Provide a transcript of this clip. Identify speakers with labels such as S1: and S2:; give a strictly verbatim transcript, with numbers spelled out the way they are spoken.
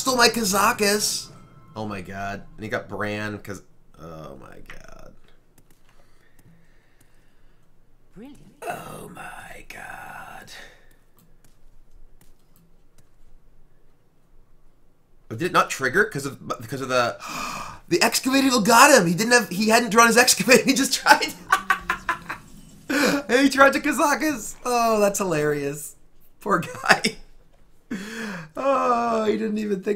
S1: Stole my Kazakus. Oh my god. And he got Bran because. Oh my god.
S2: Brilliant.
S1: Oh my god. But did it not trigger because of because of the the excavated got him. He didn't have he hadn't drawn his excavated. He just tried. He tried to Kazakus. Oh, that's hilarious. Poor guy. Oh, he didn't even think.